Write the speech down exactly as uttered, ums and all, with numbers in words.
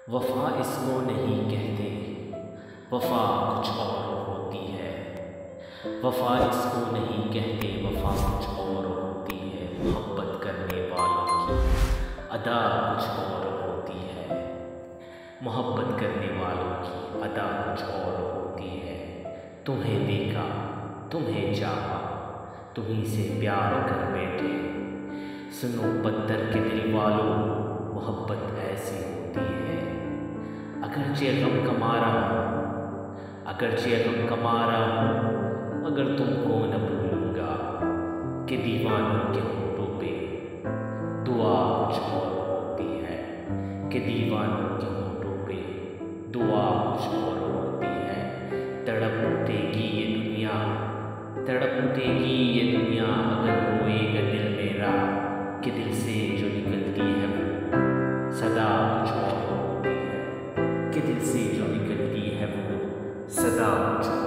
वफ़ा इसको नहीं कहते, वफ़ा कुछ और होती है। वफ़ा इसको नहीं कहते, वफ़ा कुछ और होती है। मोहब्बत करने वालों की अदा कुछ और होती है। मोहब्बत करने वालों की अदा कुछ और होती है। तुम्हें देखा, तुम्हें चाहा, तुम्हीं से प्यार कर बैठे। सुनो पत्थर के दिल वालों, मोहब्बत ऐसी होती है। अगरचे गम कमा रहा हूँ, अगरचे गम कमा रहा हूँ, मगर तुमको न भूलूंगा कि दीवानों के होठों पे दुआ कुछ और होती है। कि दीवानों के होठों पे दुआ कुछ और होती है। तड़प उठेगी ये दुनिया, तड़प उठेगी ये दुनिया, अगर रोएगा दिल मेरा कि दिल से जो निकलती है वो सदा कुछ और होती है। कि दिल से जो निकलती है वो सदा कुछ